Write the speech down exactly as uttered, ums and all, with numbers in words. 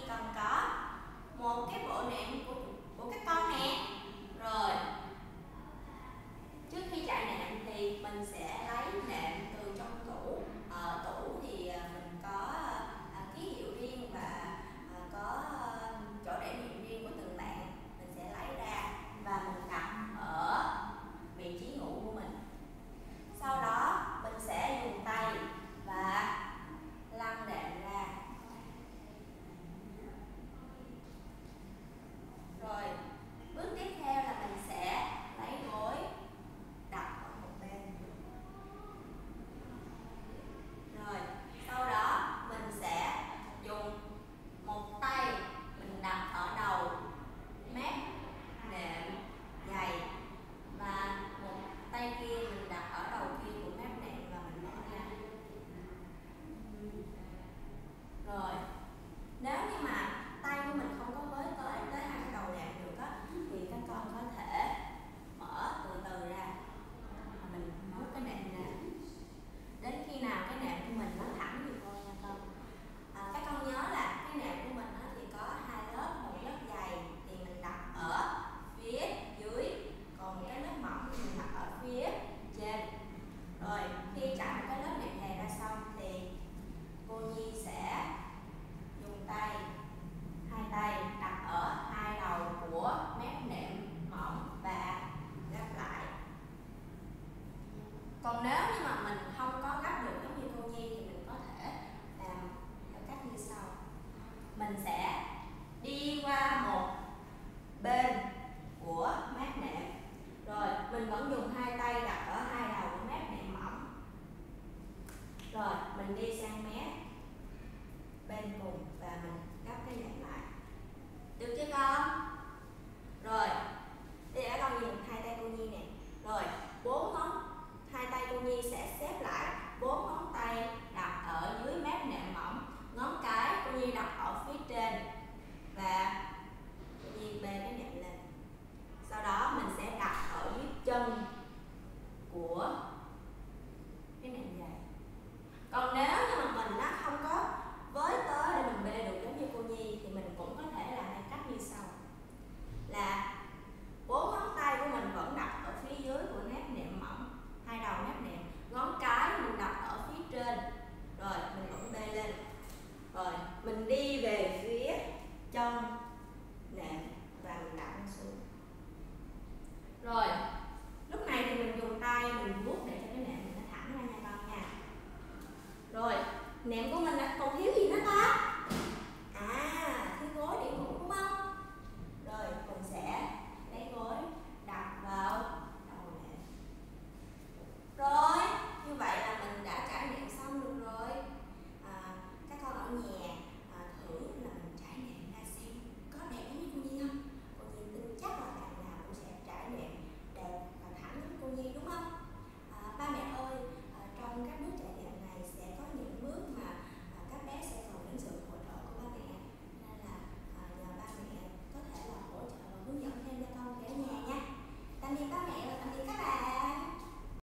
cần có một cái bộ nệm của, của các con nè. Rồi trước khi trải nệm thì mình sẽ lấy nệm từ trong tủ. Ở tủ thì mình có à, ký hiệu riêng và à, có à, chỗ để nệm riêng của từng bạn. Mình sẽ lấy ra và mình đặt ở vị trí ngủ của mình. Sau đó mình sẽ dùng tay và lăn đệm ra. Rồi bước tiếp theo là mình sẽ lấy gối đặt ở một bên. Rồi sau đó mình sẽ dùng một tay mình đặt ở đầu mép nệm dày và một tay kia mình đặt ở đầu kia của mép nệm và mình mở ra. Rồi nếu như mà tay của mình không có với tới tới hai cái đầu nệm được á, thì các con có thể mở từ từ ra và mình rút cái nệm ra đến khi nào cái nệm của mình nó thẳng như thôi nha con. À, các con nhớ là cái nệm của mình á, thì có hai lớp, một lớp dày thì mình đặt ở phía dưới, còn một cái lớp mỏng thì mình đặt ở phía trên. Rồi khi trải một cái lớp nệm dày ra xong thì cô Nhi sẽ dùng tay, hai tay đặt ở hai đầu của mép nệm mỏng và gấp lại. Còn nếu như mà mình không có gấp được giống như cô Nhi thì mình có thể làm theo cách như sau. Mình sẽ đi qua một bên của mép nệm. Rồi mình vẫn dùng hai tay đặt ở hai đầu của mép nệm mỏng. Rồi mình đi sang mé bên cùng và mình gấp cái nệm lại. Được chưa con? Rồi bây giờ các con nhìn hai tay cô Nhi nè. Rồi bốn ngón hai tay cô Nhi sẽ xếp lại, bốn ngón tay đặt ở dưới mép nệm mỏng, ngón cái cô Nhi đặt ở phía trên và cô Nhi bê cái nệm lên. Sau đó mình sẽ đặt ở dưới chân của cái nệm dày. Còn nếu như mà mình nó không có với tới để mình bê được giống như cô Nhi thì mình cũng có thể làm theo cách như sau. Là bốn ngón tay của mình vẫn đặt ở phía dưới của mép nệm mỏng, hai đầu mép nệm, ngón cái mình đặt ở phía trên. Rồi mình vẫn bê lên. Rồi mình đi về phía chân nệm và mình đặt nó xuống. Rồi lúc này thì mình dùng tay mình vuốt để cho cái nệm mình nó thẳng ra nha con nha. Rồi nệm của mình đã còn thiếu